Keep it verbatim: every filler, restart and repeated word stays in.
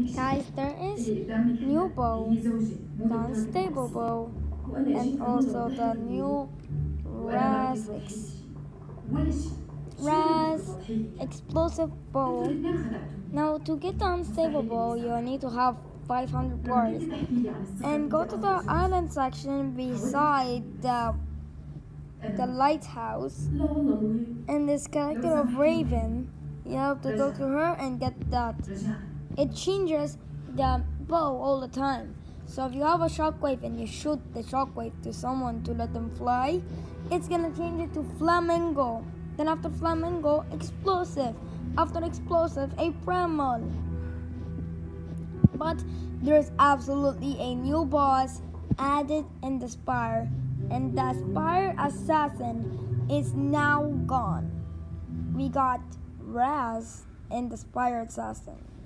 Guys, there is new bow, the unstable bow, and also the new Raz, ex Raz explosive bow. Now, to get the unstable bow, you need to have five hundred bars, and go to the island section beside the the lighthouse, and this character of Raven. You have to go to her and get that. It changes the bow all the time. So if you have a shockwave and you shoot the shockwave to someone to let them fly, it's gonna change it to flamingo. Then after flamingo, explosive. After explosive, a primal. But there's absolutely a new boss added in the Spire, and the Spire assassin is now gone. We got Raz in the Spire assassin.